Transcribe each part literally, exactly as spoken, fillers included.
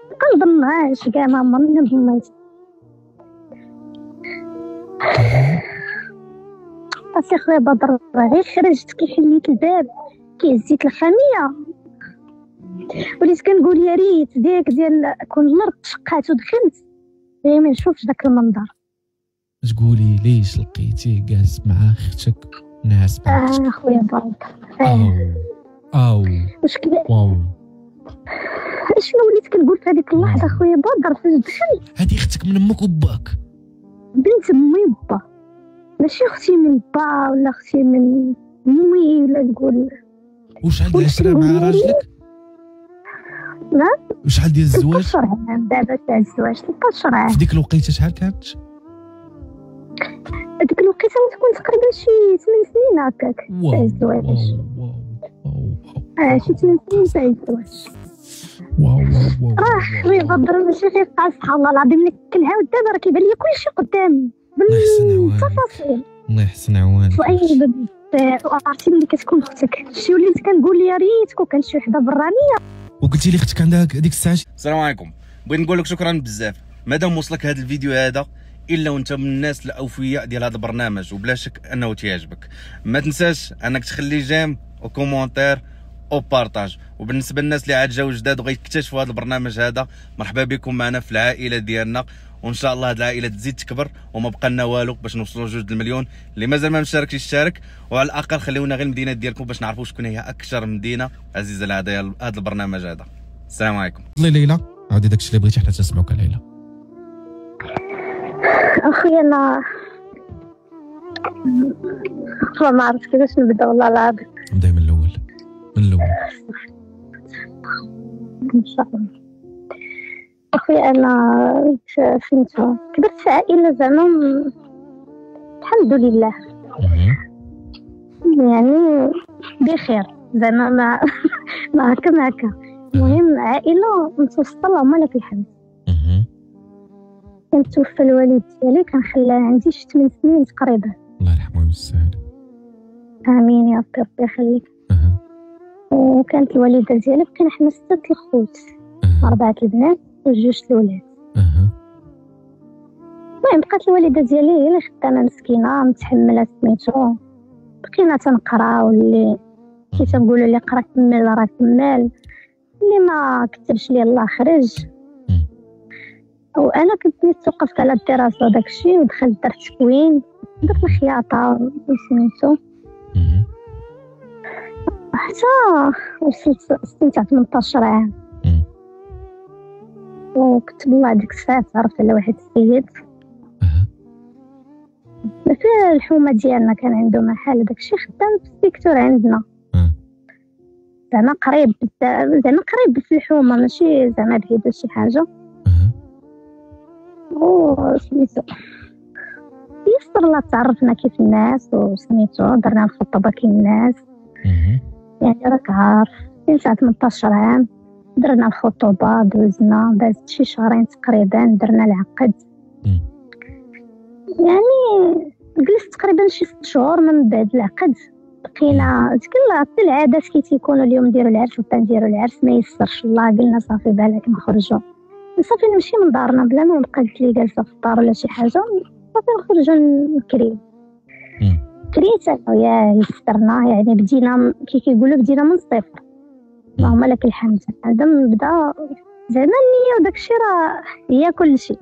كنظنهاش كاع، ما عمرني ظنيت. اسي خويا بدر غير خرجت كي حليت الباب كي هزيت الخاميه وليت كنقول يا ريت ديك ديال كون الارض شقات ودخلت غير ما نشوفش داك المنظر. تقولي ليش لقيتيه جالس مع اختك ناعس مع اختك؟ اه خويا بدر او او مشكل واو شنو وليت كنقول في هذيك اللحظه خويا بدر فاش دخل. هذه اختك من امك وباك؟ بنت امي وبا، ماشي اختي من با ولا اختي من امي ولا تقول. وشحال ديال العشره مع راجلك؟ نعم وشحال ديال الزواج؟ ثلاثة عام دابا تاع الزواج ثلاثة عام. في ديك الوقيته شحال كانت؟ هذيك الوقيته تكون تقريبا شي ثمان سنين هكاك تاع الزواج. واو واو اه شي ثمان سنين تاع الزواج. واو واو راه خويا بدر ماشي غير قال سبحان الله العظيم اللي كنعاود دابا راه كيبان لي كلشي قدامي بالتفاصيل. الله يحسن عوانك. واي بزاف وعرفتي ملي كتكون اختك شي وليت كنقول يا ريت كون كانت شي وحده برانيه. وقلتي لي اختك عندها ديك الساعه. السلام عليكم، بغيت نقول لك شكرا بزاف مادام وصلك هذا الفيديو هذا، الا وانت من الناس الاوفياء ديال هذا البرنامج وبلا شك انه تيعجبك. ما تنساش انك تخلي جيم وكومونتير وبارطاج. وبالنسبه للناس اللي عاد جاو جداد وغيكتشفوا هذا البرنامج هذا، مرحبا بكم معنا في العائله ديالنا، وان شاء الله هذه العائله تزيد تكبر وما بقى لنا والو باش نوصلوا جوج المليون. اللي مازال ما مشاركش يشارك، وعلى الاقل خليونا غير المدينه ديالكم باش نعرفوا شكون هي اكثر مدينه عزيزه لهذا هذا البرنامج هذا. السلام عليكم. الله ليلى عاودي داكشي اللي بغيتي حتى تسمعوك ليلى. اخويا انا ما عرفت كيفاش نبدا والله العظيم. نبداي من الاول من الاول ان شاء الله. اخويا انا فهمتو كبرت في عائله زعما الحمد لله يعني بخير زعما ما ما هكا ما هكا. المهم عائله متوسطه اللهم لك الحمد. كان توفى الوالد ديالي كان خلاه عندي شي ثمان سنين تقريبا. الله يرحمه ويسهل. امين يا ربي ربي يخليك. أه. وكانت الوالده ديالي بقينا حنا ستة الخوت. أه. أربعة البنات وجوج الولاد. أه. المهم بقات الوالده ديالي هي اللي خدامه مسكينه متحمله سميتو. بقينا تنقراو اللي كي تنقولوا اللي قرا كمل راه كمل، اللي ما كتبش ليه الله خرج. وانا كنت توقفت على الدراسه وداك الشيء ودخلت درت تكوين درت الخياطه وسميتو حتى وصلت استمتع ثمنطاش عام. وكنت بالله ديك الساعه تعرفت على واحد السيد في الحومه ديالنا كان عنده محل داك الشيء خدام في السيكتور عندنا زعما قريب زعما قريب في الحومه ماشي زعما بعيد ولا شي حاجه. او سميتو يسر الله تعرفنا كيف الناس وسميتو درنا الخطبه كي الناس يعني راك عارف في ساعه ثمنطاش عام درنا الخطوبه دوزنا دازت شي شهرين تقريبا درنا العقد. يعني جلست تقريبا شي ست شهور من بعد العقد بقينا تكلا العادات كي تيكونوا اليوم نديروا العرس وحتى نديروا العرس ما يسرش الله قلنا صافي بالك نخرجوا صافي نمشي من دارنا بلا ما نبقى قلت لي جالسه في الدار ولا شي حاجه صافي نخرجوا نكري كريت يا يسرنا يعني بدينا كي كيقولوا بدينا من الصفر اللهم لك الحمد. هذا نبدا زعما النيه وداك الشيء راه هي كل شيء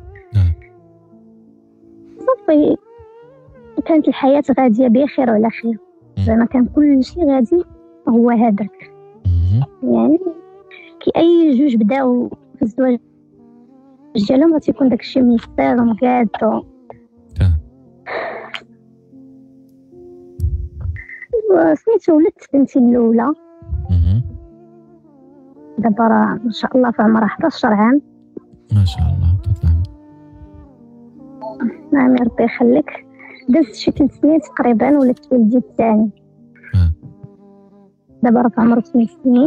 صافي. كانت الحياه غاديه بخير وعلى خير زعما كان كل شيء غادي هو هذاك يعني كي اي جوج بداو في الزواج ديالهم تيكون داك الشيء ميسر ومقاد. سميتو ولدت بنتي الاولى دابا راه ان شاء الله في عمرها حداش عام ما شاء الله. تطلع نعم يا ربي يخليك. دازت شي ثلاث سنين تقريبا ولدت ولدي الثاني دابا راه في عمره ثمان سنين.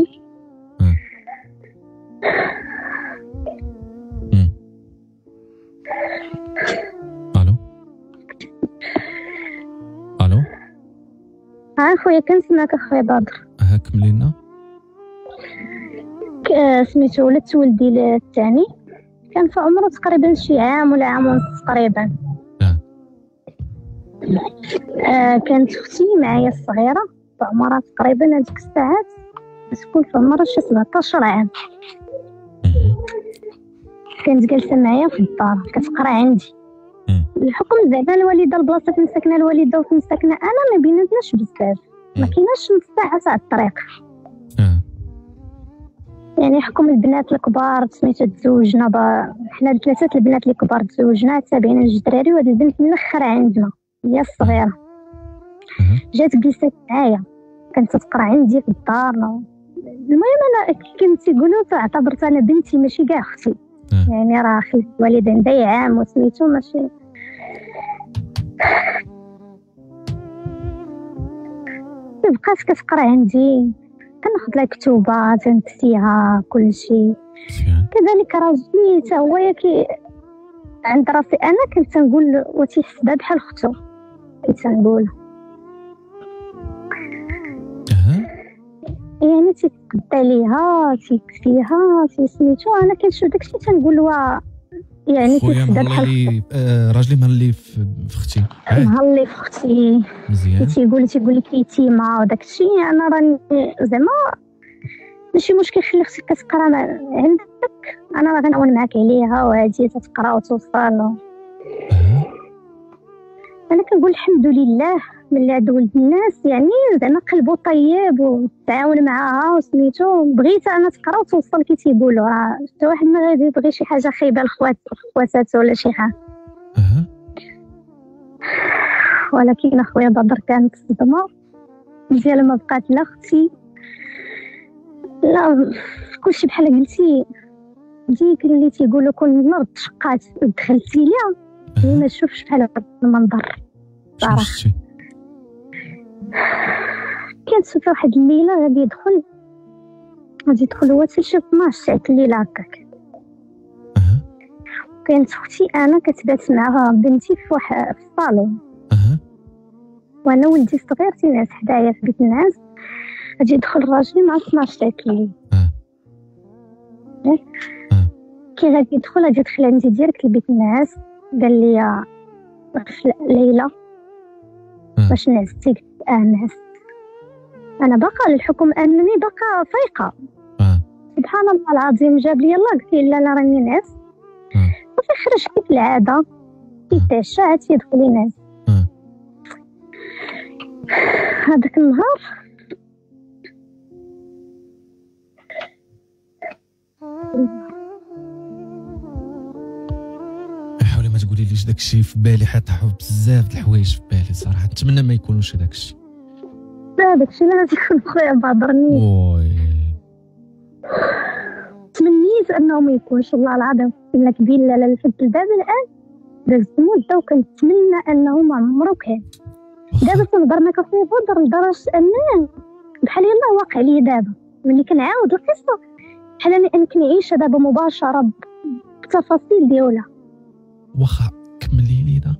الو الو ها خويا كنسمعك اخويا بدر. ها كملينا. آه سميتو ولدت ولدي الثاني كان في عمره تقريبا شي عام ولا عام ونص تقريبا. اه آه كانت اختي معايا الصغيره في عمرها تقريبا هذيك الساعات تكون في عمرها شي سبعطاش عام. كانت جالسه معايا في الدار كتقرا عندي. الحكم زعما الوالده البلاصه فين ساكنه الوالده وفين ساكنه انا ما بيناتناش بزاف، ما كايناش نص ساعه تاع الطريق. اه يعني حكم البنات الكبار سميتو تزوجنا با... حنا ثلاثه البنات اللي كبار تزوجنا تابعين جوج دراري وهاد البنت الاخر عندنا هي الصغيره جات جلست معايا كانت تقرا عندي في الدار. المهم انا كما تيقولوا تعتبرت انا بنتي ماشي كاع اختي، يعني راه اخي الوالد عندي عام وسميتو ماشي. بقات كتقرا عندي كناخذ لها كتوبه تنكتيها كل شيء. كذلك راجلي حتى هو كي عند راسي انا كنت تنقول وتيحسبها بحال اختو كنت تنقول يعني تيتقدى ليها تيكفيها تيسميتو. انا كنشوف داكشي تنقول وا يعني تيحسبها بحال آه راجلي مهلي في اختي مهلي في اختي مزيان تيقول تيقول لك يتيمه وداكشي. انا راني زعما ماشي مشكل خلي اختك كتقرا عندك انا راه غنعاون معاك عليها وهادي تتقرا وتوصل. انا كنقول الحمد لله ملي عند ولد الناس يعني زعما قلبو طيب وتعاون معاها وسميتو بغيت انا تقرا وتوصل كي تيقولوا. راه حتى واحد ما غادي يبغي شي حاجه خايبه لخوات خواتاتو ولا شي حاجه. ولكن اخويا بدر كانت صدمه ديال ما بقات لا اختي لا كلشي بحال قلتي. ديك اللي تيقولوا كون الارض شقات ودخلتي ليها ما نشوفش بحال هذا المنظر صراحه. كانت في واحد الليله غادي يدخل غادي يدخل هو حتى شي اثناش ساعه الليل هكاك. كانت اختي انا كتبات مع بنتي في واحد في الصالون وانا ولدي الصغير تينعس حدايا في بيت الناس. غادي يدخل راجلي مع اثناش ساعه الليل كي غادي يدخل غادي يدخل عندي ديريكت لبيت الناس قال لي ليلى باش نعستي. قلت اه نعست انا باقا للحكم انني باقا فايقه. سبحان الله العظيم جاب لي يلا قلت لا لا راني نعست. وفي خرج كيف العاده كيتعشى عاد يدخل ينعس. هذاك النهار حاولي ما تقولي ليش داكشي في بالي حيت طاحوا بزاف د الحوايج في بالي صراحه نتمنى ما يكونوش داكشي. لا داكشي لا تيكون خويا بعذرني. وي تمنيت انه ما يكونش والله العظيم قلنا كبير لا لا لحد الباب الان دازت مده وكنتمنى انه ما عمرو كان. دابا تنهضر معاك اخويا بدر لدرجه ان بحال يلاه واقع لي دابا ملي كنعاود القصه بحال اني كنعيشها دابا مباشره بالتفاصيل ديالها. واخا كملي لينا.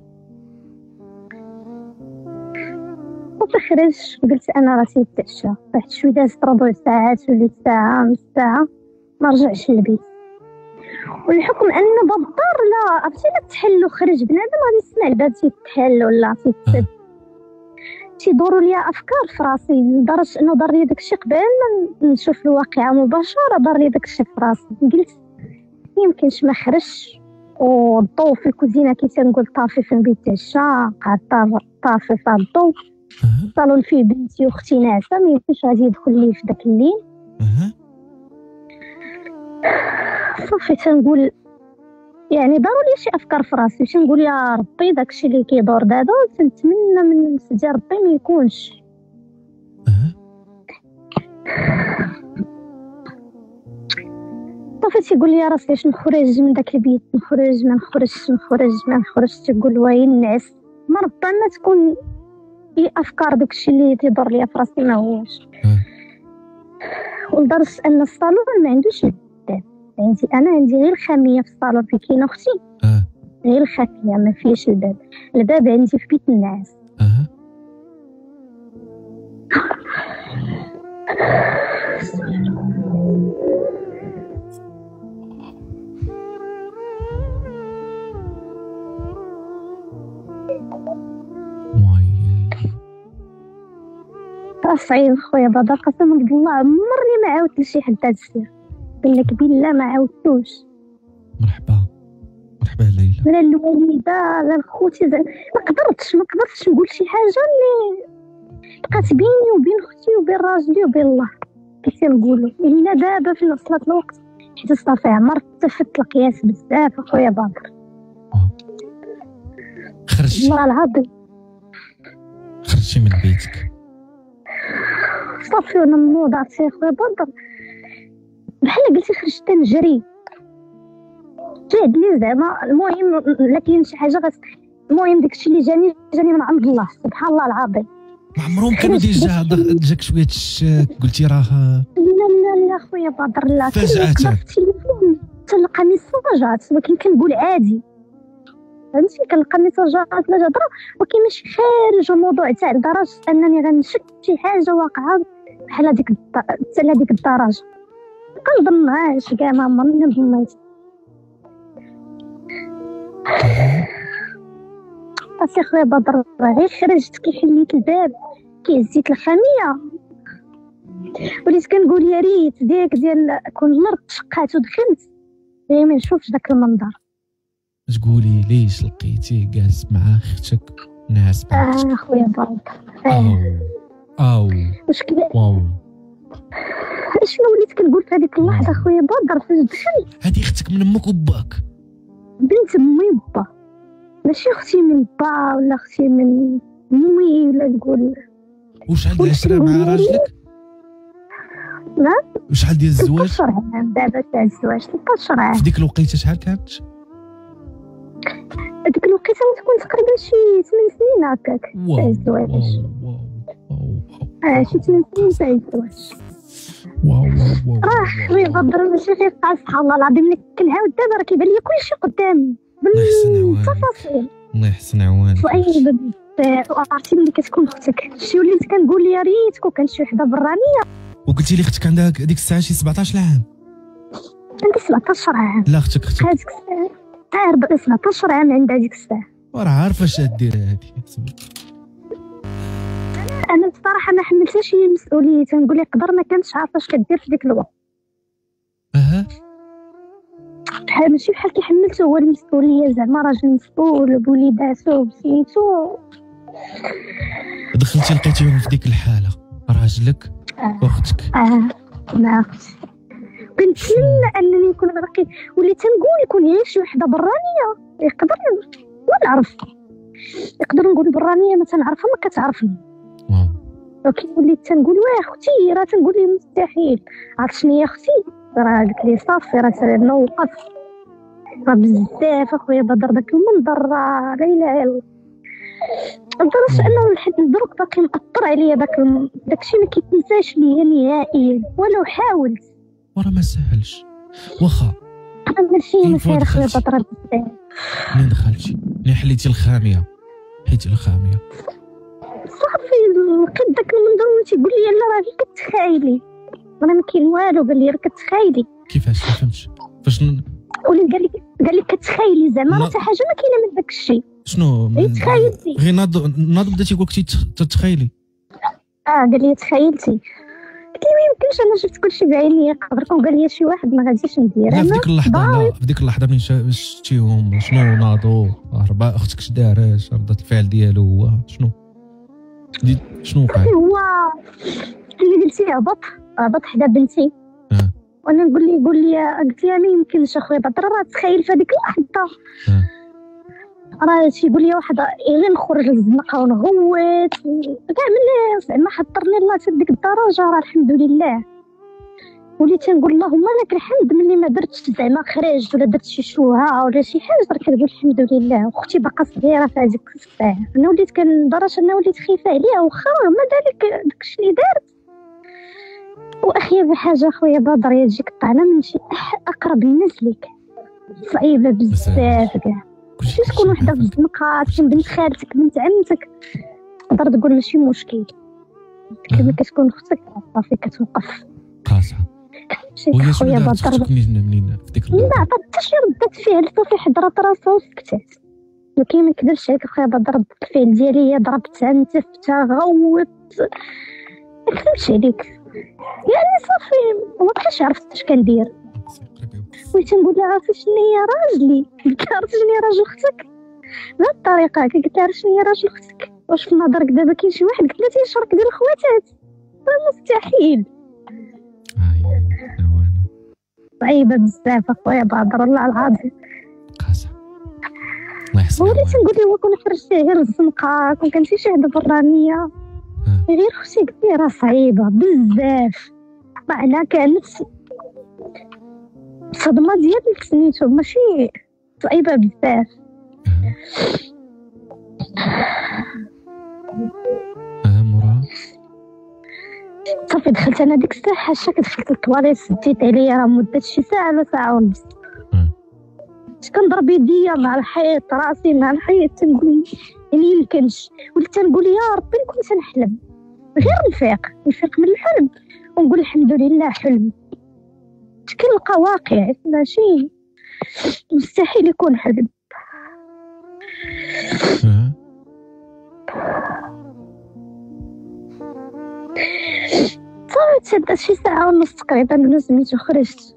وفي خرج قلت انا راسي نتعشى واحد شويه دازت ربع ساعه وليت ساعه نص ساعه ما رجعش للبيت. والحكم ان باب الدار لا عرفتي لا تحل وخرج بنادم غادي يسمع الباب تيتحل ولا تيتسد. تيدوروا ليا افكار في راسي لدرجه انه دار لي داكشي قبل ما نشوف الواقعه مباشره دار لي داكشي في راسي. قلت يمكنش ما خرجش والضو في الكوزينه كي تنقول طافي في البيت تعشى قاعد طافي في الضو. الصالون فيه بنتي واختي ناعسه ما يمكنش غادي يدخل لي في داك الليل. صافي تنقول يعني داروا لي شي افكار في راسي تنقول يا ربي داكشي اللي كيدور دابا تنتمنى من نفس ديال ربي ما يكونش. صافي تيقول لي راسي باش نخرج من داك البيت نخرج ما نخرجش نخرج ما نخرجش. تقول وين نعس ما ربما تكون اي افكار داكشي اللي تيدور ليا في راسي ما هوش. ولدرجه ان الصالون ما عندوش الباب عندي انا عندي غير خاميه في الصالون في كاينه اختي غير خافيه ما فيهش الباب. الباب عندي في بيت الناس. صعيب خويا بدر، قسما بالله عمرني ما عاودت لشي حد هاد السير، قال لك بالله ما عاودتوش. مرحبا مرحبا ليلى. لا الوالده لا خوتي ما قدرتش ما قدرتش نقول شي حاجه اللي بقات بيني وبين اختي وبين راجلي وبين الله كيف نقولوا. الا دابا في نفس الوقت حيت صافي عمرت تفت القياس بزاف اخويا بدر. خرجتي والله العظيم خرجتي من بيتك صافي وانا موضعتي اخويا بدر بحال قلتي خرجت نجري جاد لي زعما. المهم لا كاين شي حاجه غس المهم داكشي اللي جاني جاني من عند الله سبحان الله العظيم. ما عمرهم كانوا ديجا جاك شويه الشك قلتي راه؟ لا لا لا خويا بدر لا فجأة في التليفون تلقى ميساجات ولكن كنقول عادي فهمتي كنلقى ميساجات لا هضره ولكن ماشي خارج الموضوع تاع لدرجه انني غنشك شي حاجه واقعه بحال هذيك حتى هذيك الدرجه كنظنهاش كاع ما عمرني ظنيت. اسي خويا بدر غير خرجت كي حليت الباب كي هزيت الخاميه وليت كنقول يا ريت ديك ديال كون الارض شقات ودخلت غير ما نشوفش داك المنظر. تقولي ليش لقيتيه جالس مع اختك ناعس معاك؟ اه خويا بدر او او واش كذا واو شنو وليت كنقول في هذيك اللحظه خويا بدر فاش دخلت؟ هذه اختك من امك وباك؟ بنت امي وبا ماشي اختي من با ولا اختي من امي ولا نقول. وشحال ديال العشره مع راجلك؟ نعم وشحال ديال الزواج؟ ستة عام دابا تاع الزواج ستة عام. في ديك الوقيته شحال كانت؟ هذيك الوقيته تكون تقريبا شي ثمان سنين هكاك تاع الزواج. واو واو اه شي ثمان سنين تاع الزواج. واو واو راه خويا بدر ماشي غير تاع سبحان الله العظيم اللي كنعاود دابا راه كيبان لي كلشي قدامي بالتفاصيل. الله يحسن عوانك. واي بزاف وعرفتي ملي كتكون اختك شي وليت كنقول يا ريت كون كانت شي وحده برانيه. وقلتي لي اختك عندها ديك الساعه شي سبعطاش عام؟ عندي سبعطاش عام. لا اختك اختك هذيك الساعه عارف سبعطاش عام عندها ديك الساعه. وراه عارفه اش دير هادي. انا بصراحه ما حملتهاش هي المسؤوليه تنقول يقدر ما كانتش عارفه اش كدير في ديك الوقت. اها بحال ماشي بحال كي حملته هو المسؤوليه زعما راجل مسؤول بوليداتو بسميتو. دخلتي لقيتيهم في ديك الحاله راجلك آه. واختك. اه مع اختي كنتمنى انني نكون باقي وليت تنقول يكون غير شي وحده برانيه يقدر ما نعرف يقدر نقول برانيه ما تنعرفها ما كتعرفني. واو ولكن وليت تنقول واه اختي راه تنقول لي مستحيل. عرفت شنو هي اختي راه قالت لي صافي راه سير نوقف راه بزاف اخويا بدر داك المنظر راه لا اله الا الله لدرجه انه لحد دروك باقي مأثر عليا داك داكشي ما كيتنساش ليا نهائيا ولو حاولت. وراه ما سهلش واخا ماشي مسير اخويا بدر بزاف. منين دخلتي؟ منين حليتي الخاميه؟ حيتي الخاميه صافي لقيت داك المنظر تيقول لي لا راه غير كتخايلي انا ما كاين والو قال لي راه كتخايلي. كيفاش ما فهمتش فاش ن... وليت قال لي قال لي كتخايلي زعما راه حتى حاجه ما كاينه من داك الشيء. شنو غير تخايلتي غير ناض ناض بديتي قلتي تتخيلي. اه قال لي تخيلتي قلت له ما يمكنش انا شفت كلشي بعيني يقدر يكون قال لي شي واحد ما غاديش ندير لا انا في ديك اللحظه لا في ديك اللحظه ملي شفتيهم شنو ناضوا ربع اختك اش دارت رده الفعل ديالو هو شنو دي شنو وقع؟ هو اللي قلتي هبط هبط حدا بنتي اه وانا نقول لي يقول لي قلت لي ما يمكنش اخويا بدر راه تخيل في هذيك اللحظه اه راه تيقول لي واحد غير نخرج للزنقه ونغوت كاع ملي زعما حضرني الله حتى ديك الدرجه راه الحمد لله. وليت نقول اللهم لك الحمد ملي ما درتش زعما خرجت ولا درت شي شوهه ولا شي حاجه راه كنقول الحمد لله. واختي باقا صغيره في هذيك الساعه انا وليت كندرج انا وليت خايفه عليها واخا ما ذلك داكشي اللي دارت. واخير حاجه خويا بدر يا تجيك الطعنه من شي اقرب الناس ليك صعيبه بزاف كاع. كلشي تكون وحده في الزنقه تكون بنت خالتك بنت عمتك تقدر تقول ماشي مشكل كما كتكون اختك صافي كتوقف قاصحه. وهي شنو دارت اختك منين منين في ديك اللحظه؟ ما عطات حتى شي ردة فعل صافي حضرت راسها وسكتات. ولكن ما نكذبش عليك اخويا بدر ردة الفعل ديالي هي ضربتها نتفتها غوت كتبش عليك يعني صافي ما بقاش عرفت اش كندير. بغيت نقول لها عرفتي شنو هي راجلي، قلت لها عرفتي شنو هي راجل اختك بهاد الطريقه هكا، قلت لها عرفتي شنو هي راجل اختك، واش في نظرك دابا كاين شي واحد قلت لها تيشرك ديال الخواتات؟ مستحيل. صعيبه بزاف اخويا بدر والله العظيم قاسه الله يحسن. وليت نقول لي هو كون خرجتي غير الزنقه كون كنتي شي حدا برانيه غير اختي قلت لي راه صعيبه بزاف، معناها كانت صدمه ديال سميتو ماشي صعيبه بزاف. اه مورا صافي دخلت انا ديك الساعه حاشا كدخلت للطواليت سديت عليا راه مدة شي ساعه ولا ساعه ونص، كنضرب يديا مع الحيط راسي مع الحيط تنقول يعني يمكنش، وليت تنقول يا ربي كنت نحلم غير نفيق نفيق من الحلم ونقول الحمد لله حلم، كنلقى واقع ماشي مستحيل يكون حلم. صافي تسدت شي ساعه ونص تقريبا ولا سميتو خرجت.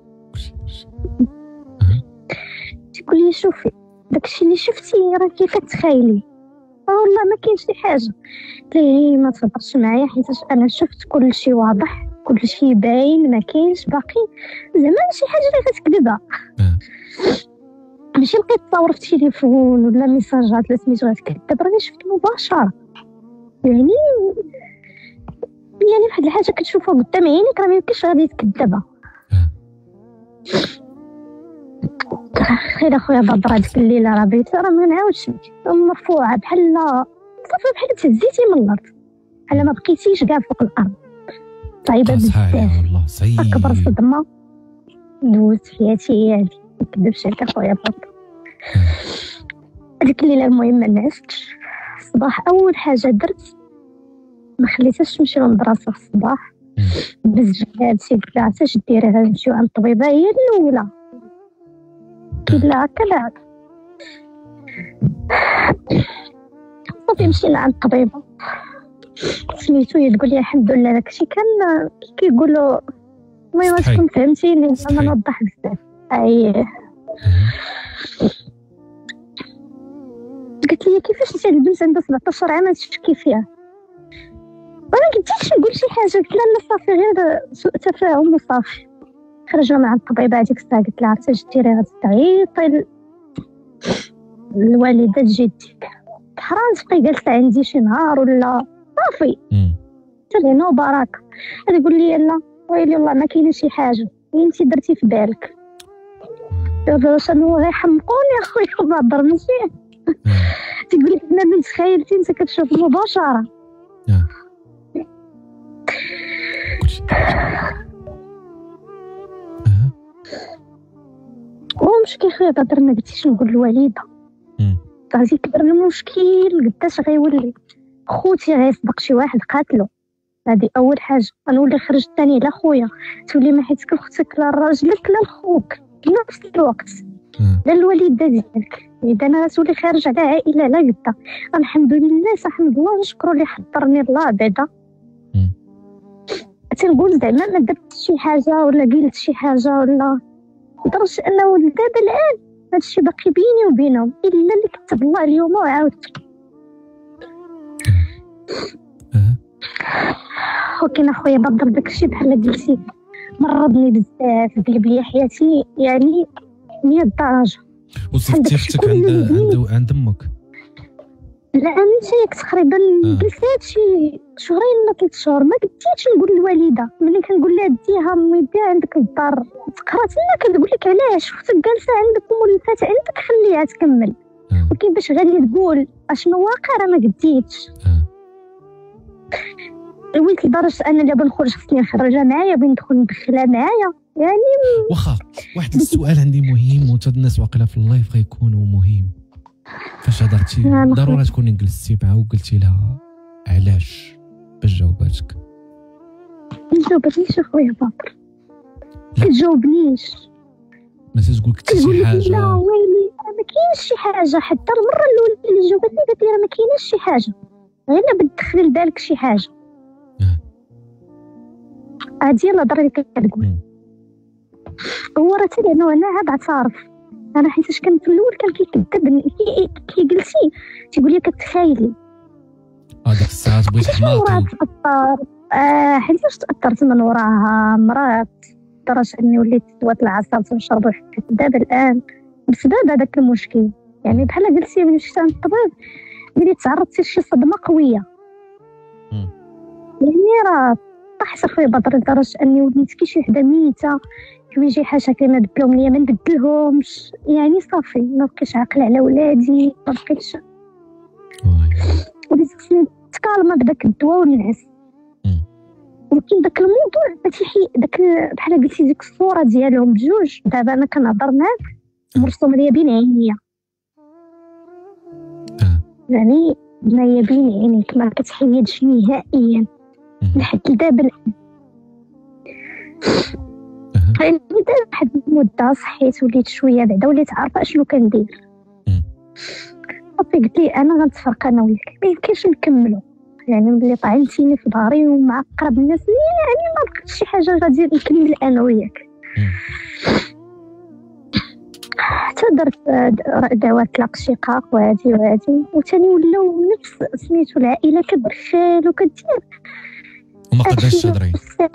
تقول لي شوفي داكشي اللي شفتي راه كيف تخيلي والله ما كاين شي حاجه، قلت ليه ما تفضلش معايا حيت انا شفت كل شيء واضح كل شيء باين ما كاينش باقي زعما شي حاجه اللي غتكذبها. ماشي لقيت تصور في التليفون ولا ميساجات لا سميتو غتكذب، راني شفت مباشره يعني يعني واحد الحاجه كتشوفها قدام عينيك راه ما يمكنش غادي تكذبها. خير اخويا بدر هذيك الليله راه بيت راه ما نعاودش مرفوعه بحال صافي بحال تهزيتي من الارض بحال ما بقيتيش كاع فوق الارض. صعيبه بزاف والله صعيب. اكبر صدمه دوزت في حياتي هي هادي ما نكذبش عليك اخويا بدر. هذيك الليله المهم ما نعستش. الصباح اول حاجه درت ما خليتهاش تمشي للمدرسه في الصباح بز جهازي قلت لها عرفتي اش ديري غنمشيو عند الطبيبه هي الاولى قلت لها هكا لا صافي مشينا عند الطبيبه سميتو هي تقول لي الحمد لله داكشي كان كيقولوا المهم تكون فهمتيني انا نوضح بزاف. اي قلت لي كيفاش انت البنت عندها سبعطاش عام تشكي فيها؟ وانا قلتيش نقول شي حاجه قلت لها لا صافي غير سوء تفاهم وصافي. خرجنا مع الطبيبه هذيك الساعه قلت لها عرفتي اش ديري غادي تعيطي الوالده جدك حرام تبقي جالسه عندي شي نهار ولا صافي تلهنا وبركه. غادي يقول لي لا ويلي والله ما كاينه شي حاجه انت درتي في بالك دابا شنو غيحمقوني اخويا بدر ماشي تقول لك انا بنت خايلتي انت كتشوف مباشره. ومشكل خويا بدر ما قلتيش نقول الوالده غادي كبر المشكل قداش غيولي خوتي غيسبق شي واحد قاتلو. هذه اول حاجه غنولي خرج ثاني لا خويا تولي ما حيتك اختك لا راجلك لا لخوك في نفس الوقت لا الوالده ديالك. اذا انا تولي خارج على عائله لا قدا الحمد لله صح الله نشكرو اللي حضرني الله بعدا تنقول زعما ما درت شي حاجه ولا قلت شي حاجه ولا لدرجه انه دابا الان هادشي باقي بيني وبينهم الا اللي كتب الله اليوم وعاودت. ولكن اخويا بدر داكشي بحال قلتي مرضني بزاف قلب لي حياتي يعني مية درجه. وصلتي اختك عند عند عند امك؟ لا انت ياك تقريبا جلست هادشي شهرين ولا ثلاث شهور ما قديتش نقول للوالده ملي كنقول لها ديها امي ديها عندك الدار تقرات لنا كتقول لك علاش اختك جالسه عندك ومولفات عندك خليها تكمل. ولكن باش غادي تقول اشنو واقع راه ما قديتش. ويت لدرجه ان دابا نخرج خصني نخرجها معايا بغي ندخل ندخلها معايا يعني واخا. واحد السؤال عندي مهم وتا الناس واقيلا في اللايف غيكونوا مهم. فاش هضرتي ضروري تكوني جلستي معها وقلتي لها علاش باش جاوباتك؟ ما جاوبتنيش اخويا باطر ما تجاوبنيش مثلا تقول كنتي شي حاجه لا ويلي ما كاينش شي حاجه حتى المره الاولى اللي جاوبتني قالت لي راه ما كاينش شي حاجه غير بتدخل لبالك شي حاجه. هادي الهضره اللي كتقول. هو راه حتى لانه انا عاد اعترف انا حيتاش كان في الاول كان كيكذب كي قلتي تيقول لي كتخايلي هذيك الساعات بغيت حماقي اه حيتاش تاثرت من وراها مرات لدرجه اني وليت دوات العصا تنشرب حتى دابا الان بسبب هذاك المشكل. يعني بحال قلتي ملي مشيت عند الطبيب ملي تعرضتي لشي صدمه قويه يعني راه طحت اخويا بدر لدرجه اني وليت كي شي وحده ميته كيجي حاجه كما بدلهم ليا ما نبدلهمش. يعني صافي ما بقيتش عاقله على ولادي ما بقيتش وليت خصني نتكالما بداك الدواء ونعس. ولكن داك الموضوع فتيحي داك بحال قلتي ديك الصوره ديالهم بجوج دابا انا كنهضر معاك مرسوم ليا بين عينيا يعني ما بين عينيك ما كتحيدش نهائيا لحد دابا. يعني دابا واحد المده صحيت وليت شويه بعدا وليت عارفه اشنو كندير. صافي قلت لي انا غنتفرق انا وياك ما يمكنش نكملوا. يعني ملي طعنتيني في ظهري ومع اقرب الناس يعني ما بقيتش شي حاجه غادي نكمل انا وياك. حتى درت دعوات طلاق الشقاق وهادي وهادي وثاني ولاو نفس سميتو العائله كتدخل وكدير وما قدرتش تهضري.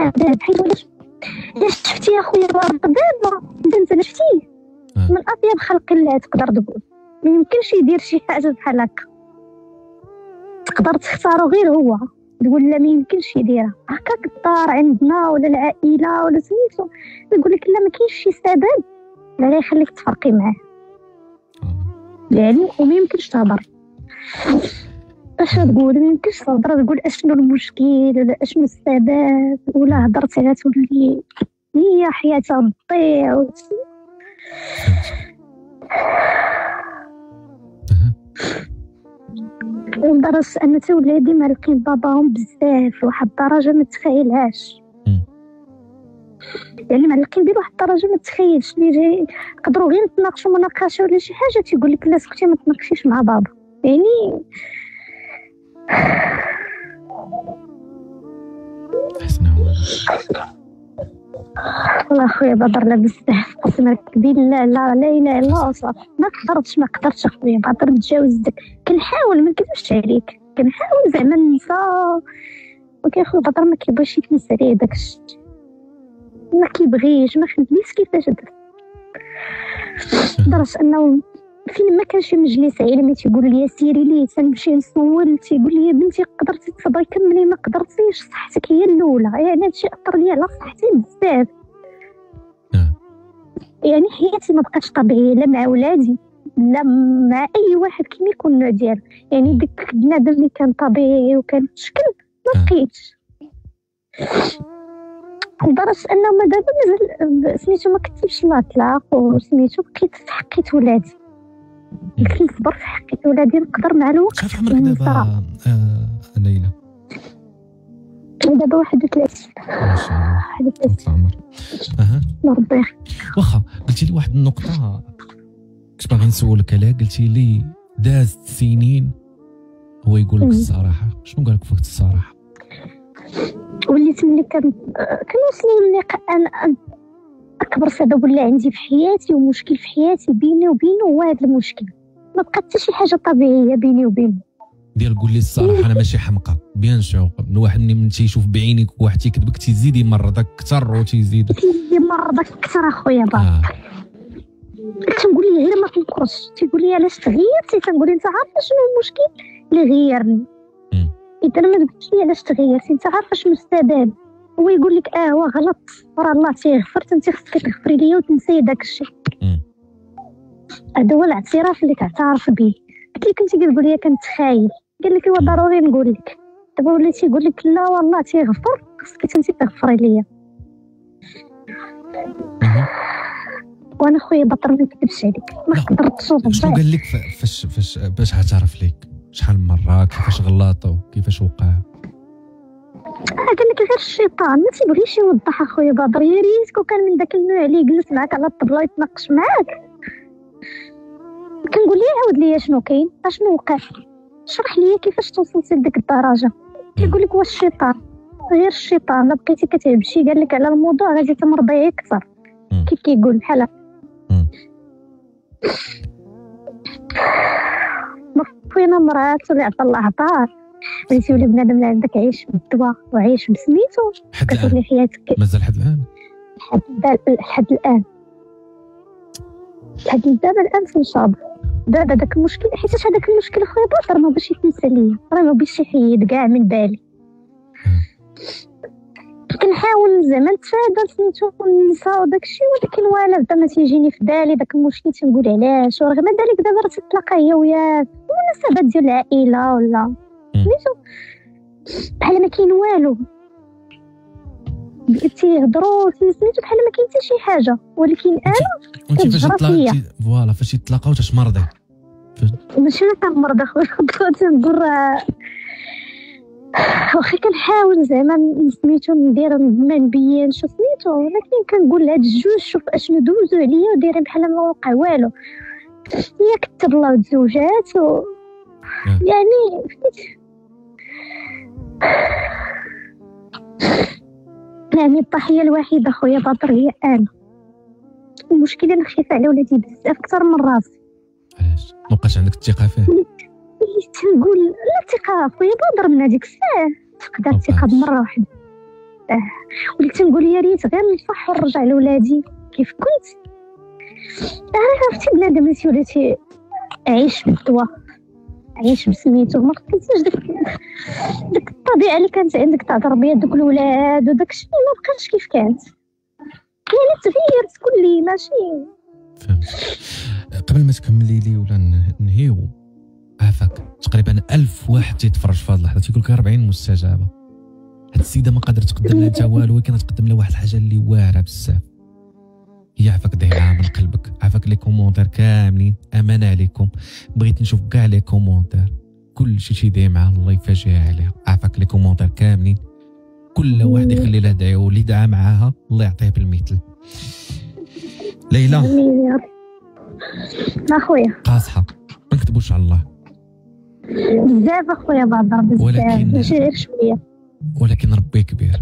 علاش شفتي يا خويا دابا انت شفتيه من اطيب خلق الله تقدر تقول ما يمكنش يدير شي حاجه بحال هكا. تقدر تختارو غير هو تقول لا ما يمكنش يديرها هكاك الدار عندنا ولا العائله ولا سميتو يقول لك لا ما كاينش شي سبب لا يخليك تفرقي معاه يعني وما يمكنش تهضر. اش تقول ما يمكنش تهضر تقول اشنو المشكل ولا اشنو السبب ولا هضرت على تولي هي حياتها تضيع. ولدرجة أن تا ولادي مالقين باباهم بزاف لواحد الدرجة ما تخيلهاش. يعني معلقين بيه لواحد الدرجة ما تخيلش لي جاي نقدروا غير نتناقشوا مناقشة ولا شي حاجة تيقول لك لا سكتي ما تناقشيش مع بابا. يعني حسنا والله خويا بدر لا بزاف قسما بالله لا لا اله الا الله صافي ما قدرتش ما قدرتش اخويا بدر نتجاوز داك. كنحاول ما نكذبش عليك كنحاول زعما ننسى ولكن خويا بدر ما كيبغيش يتنسى ليه داك الشيء ما كيبغيش ما خديتش كيفاش درت. درت انه فين ما كان شي مجلس علمي تيقول لي سيري ليه تنمشي نسول تيقول لي بنتي قدرتي تصبري كملي ما قدرتيش صحتك هي الاولى. يعني هادشي اثر ليا على صحتي بزاف. يعني حياتي ما بقاتش طبيعيه لا مع ولادي لا مع اي واحد كيما يكون النوع ديالو. يعني ديك البنادم اللي كان طبيعي وكان مشكل ما بقيتش لدرجه انه ما دابا مازال سميتو ما كتبش الله طلاق وسميتو بقيت في حقيت ولادي. قلت نصبر في حقيت ولادي نقدر مع الوقت. شحال عمرك دابا آه ليلى؟ دابا واحد وثلاثين. ما شاء الله واحد وثلاثين العمر. اها ربي يخليك. واخا قلتي لي واحد النقطه كنت باغي نسولك عليها. قلتي لي داز سنين هو يقول لك الصراحه. شنو قال لك فوق الصراحه؟ وليت ملي كان كنوصلوا للقاء انا اكبر سبب ولا عندي في حياتي ومشكل في حياتي بيني وبينه هو هذا المشكل. ما بقات حتى شي حاجه طبيعيه بيني وبينه. ديال قول لي الصراحه انا ماشي حمقى بيان سور. من واحد من تيشوف بعينيك واحد تيكذبك تيزيد يمرضك اكثر وتيزيد تيزيد يمرضك اكثر اخويا بابا. آه. تنقول لي غير ما تنقصش تيقول لي علاش تغيرتي تنقول انت عارفه شنو المشكل اللي غيرني. اذا ما قلتش لي علاش تغيرتي انت عارفه شنو السبب. هو يقول لك اه هو غلط راه الله تيغفر انت خصك تغفري ليا وتنسي داك الشيء. هذا هو الاعتراف اللي كتعرف به. قلت لك انت كتقول لي كنتخايل قال لك هو ضروري نقول لك. دابا وليتي يقول لك لا والله تيغفر خصك انت تغفري ليا. وانا خويا بطر ما نكذبش عليك ما قدرتش نصبر. شنو قال لك فاش فاش باش اعترف لك؟ شحال من مره كيفاش غلطوا كيفاش وقع؟ قال لك غير الشيطان ما تيبغيش يوضح اخويا بدر. يا ريت كون كان من داك النوع اللي يجلس معاك على الطبله يتناقش معاك كنقول ليه عاود لي شنو كاين اشنو وقع شرح لي كيفاش توصلتي لديك الدرجه. كيقول لك واش الشيطان غير الشيطان لا بقيتي كتهبشي قال لك على الموضوع غادي تمرضي اكثر كيف كيقول بحال هكا. فينا مرات اللي عطا الله عطاه بغيتي ولا بنادم اللي عندك عيش بالدواء وعيش بسميتو كتولي حياتك مازال لحد الان لحد الان لحد دابا الان تنشاط دابا داك المشكل حيت هذاك المشكل خويا باطر ما باش يتنسى ليا راه ما باش يحيد كاع من بالي. كنحاول زعما نتفادى سميتو ننسى وداكشي ولكن ولا بدا ما تيجيني في بالي داك المشكل تنقول علاش ورغم ذلك دابا راه تتلاقى هي وياه مناسبات ديال العائله ولا سميتو بحال ما كاين والو تيهضروا سميتو بحال ما كاين حتى شي حاجه ولكن انا وانت فاش تلاقيتي فوالا فاش تلاقاو تتمرضي ماشي انا كنمرض اخويا تنقول واخا كنحاول زعما سميتو ندير ما نبينش سميتو ولكن كنقول لهاد الجوج شوف اشنو دوزو عليا ودايرين بحال ما وقع والو هي كتب الله وتزوجات و... يعني يعني الضحيه الوحيده خويا باطر هي انا. المشكله انا خايفه على ولادي بزاف اكثر من راسي. علاش ما بقاش عندك الثقه فيه؟ تنقول لا ثقه خويا باطر من هذيك الساعه فقدت الثقه بمره واحده. اه وليت تنقول يا ريت غير نصح ونرجع لولادي كيف كنت. انا عرفتي بنادم اللي وليتي عيش بالدواء عيش بسميتو ما لقيتيش داك داك الطبيعه اللي كانت عندك تاع تربيه دوك الولاد وداك الشيء ما بقاش كيف كانت. يعني تغيرت كلي ماشي فهمت. قبل ما تكملي لي ولا نهيو عافاك تقريبا ألف واحد تيتفرج في هذه اللحظه تيقول لك أربعين مستجابه. هاد السيده ما قادره تقدم لها حتى والو ولكن تقدم لها واحد الحاجه اللي واعره بزاف. هي عافاك دايرها من قلبك عافاك لي كومونتير كاملين امانه عليكم بغيت نشوف كاع لي كومونتير كل شيء تيدير معاه الله يفاجئها عليها. عافاك لي كومونتير كاملين كل واحد يخلي لها دعوه واللي دعا معاها الله يعطيه بالمثل. ليلى اخويا قاصحه ما نكذبوش على الله بزاف اخويا باطر بزاف ماشي غير شويه ولكن ربي كبير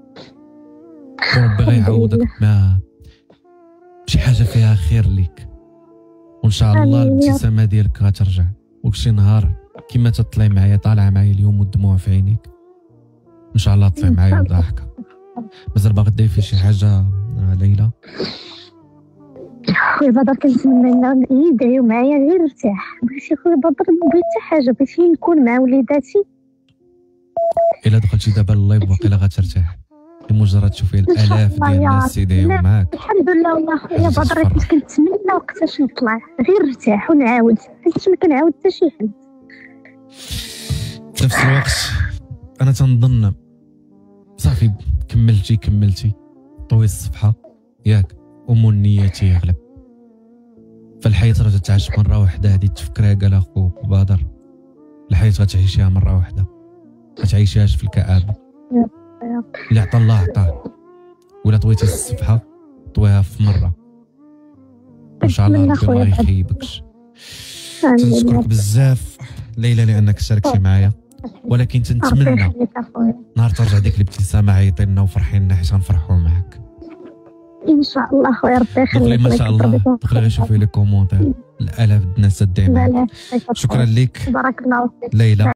وربي غيعوضك ما شي حاجه فيها خير ليك وان شاء الله الابتسامه ديالك غترجع وشي نهار كما تطلعي معايا طالعه معايا اليوم والدموع في عينيك ان شاء الله طلعي معايا وضحكه. مازال باغي دير في شي حاجه ليلى؟ خويا بدر كنتمنى يدعيو معايا غير نرتاح بغيتي خويا بدر ما بغيت حتى حاجه بغيتي نكون مع وليداتي. الا دخلتي دابا اللايف واقيلا غترتاح بمجرد تشوفي الالاف ديال الناس يدعيو معاك. الحمد لله والله خويا بدر كنت كنتمنى وقتاش نطلع غير نرتاح ونعاود حيت ما كنعاود حتى شي حد. في نفس الوقت انا تنظن صافي كملتي كملتي طوي الصفحه ياك ام النية يغلب. فالحياة راه تتعاش مره واحده هذه تفكرها قال اخوك بدر الحياة غتعيشيها مره واحده ما تعيشيهاش في الكآبه. اللي عطا الله عطاه ولا طويتي الصفحه طويها في مره ان شاء الله ربي ما يخيبكش. تنشكرك بزاف ليلى لانك شاركتي معايا ولكن تنتمنى نهار ترجع ديك الابتسامه عيطي لنا وفرحي لنا حيت غنفرحوا معاك ان شاء الله خويا ربي يخليك. ما شاء الله دخلي غير شوفي لي كومونتير الالاف الناس الداعمين. شكرا لك بارك الله فيك ليلى.